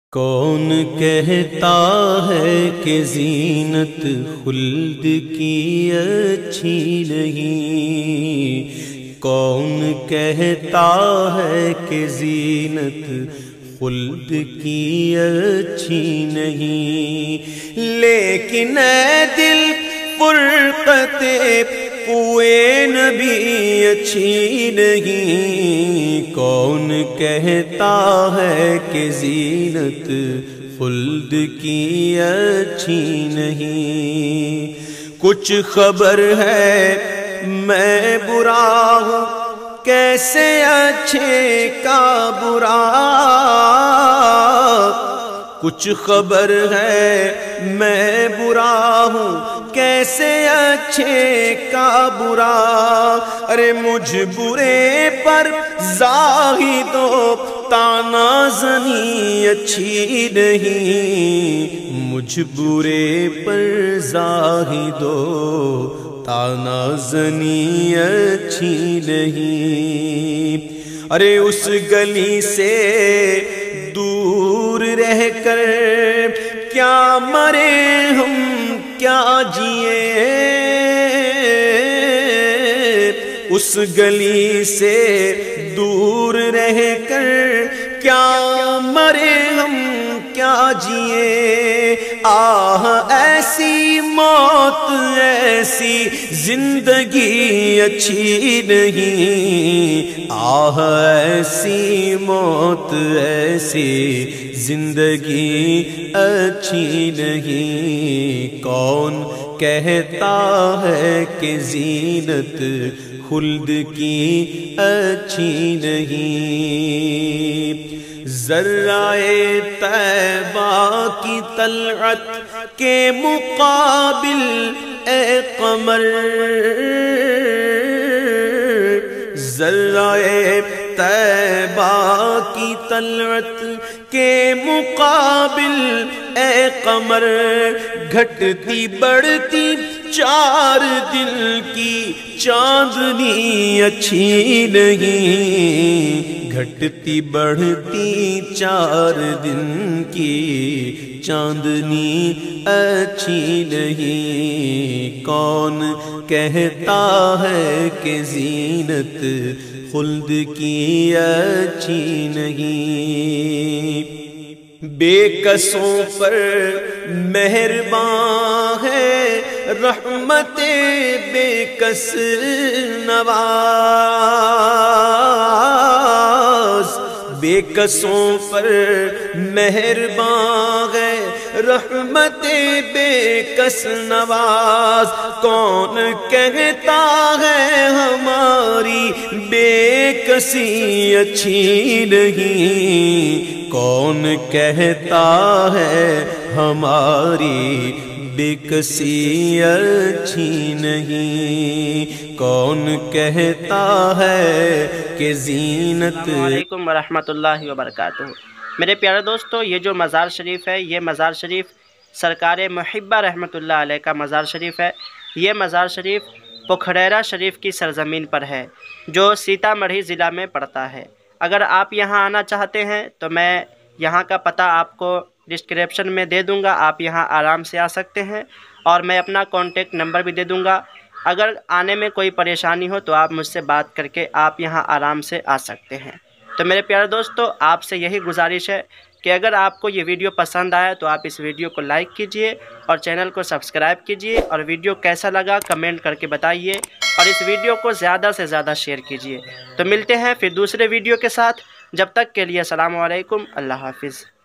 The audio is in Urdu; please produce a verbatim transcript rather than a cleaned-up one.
کون کہتا ہے کہ زینت خلد کی اچھی نہیں، کون کہتا ہے کہ زینت خلد کی اچھی نہیں، لیکن اے دل فرقت کوئے نبی اچھی نہیں، کون کہتا ہے کہ زینت خلد کی اچھی نہیں۔ کچھ خبر ہے میں برا ہوں کیسے اچھے کا برا، کچھ خبر ہے میں برا ہوں کیسے اچھے کا برا، ارے مجھ برے پر زاہد و تانا زنی اچھی نہیں، مجھ برے پر زاہد و تانا زنی اچھی نہیں۔ ارے اس گلی سے دور رہ کر کیا مرے ہم کیا جیے، اس گلی سے دور رہ کر کیا مرے ہم کیا جیے، آہ ایسی موت ایسی زندگی اچھی نہیں، آہ ایسی موت ایسی زندگی اچھی نہیں، کون کہتا ہے کہ زینت خلد کی اچھی نہیں۔ ذرائے طیبہ کی طلعت کے مقابل اے قمر، ذرائے طیبہ کی طلعت کے مقابل اے قمر، گھٹتی بڑھتی چار دل کی چاندنی اچھی نہیں، گھٹتی بڑھتی چار دن کی چاندنی اچھی نہیں، کون کہتا ہے کہ زینت خلد کی اچھی نہیں۔ بے کسوں پر مہرباں ہے رحمت بے کس نواز، بے کسوں پر مہرباں ہے رحمت بے کس نواز، کون کہتا ہے ہماری بے کسی اچھی نہیں، کون کہتا ہے ہماری بے کسی اچھی نہیں، کون کہتا ہے کہ زینت۔ السلام علیکم ورحمۃ اللہ وبرکاتہ۔ میرے پیارے دوستو، یہ جو مزار شریف ہے یہ مزار شریف سرکار محبہ رحمۃ اللہ علیہ کا مزار شریف ہے۔ یہ مزار شریف پکھریرا شریف کی سرزمین پر ہے جو سیتا مڑھی ضلع میں پڑتا ہے۔ اگر آپ یہاں آنا چاہتے ہیں تو میں یہاں کا پتہ آپ کو ڈسکرپشن میں دے دوں گا، آپ یہاں آرام سے آ سکتے ہیں، اور میں اپنا کانٹیکٹ نمبر بھی دے دوں گا۔ اگر آنے میں کوئی پریشانی ہو تو آپ مجھ سے بات کر کے آپ یہاں آرام سے آ سکتے ہیں۔ تو میرے پیارے دوستو، آپ سے یہی گزارش ہے کہ اگر آپ کو یہ ویڈیو پسند آیا تو آپ اس ویڈیو کو لائک کیجئے اور چینل کو سبسکرائب کیجئے، اور ویڈیو کیسا لگا کمنٹ کر کے بتائیے، اور اس ویڈیو کو زیادہ سے زیادہ شیئر کیجئے۔ تو ملتے ہیں پھر دوسرے ویڈیو کے ساتھ، جب تک کے لیے السلام علیکم، اللہ حافظ۔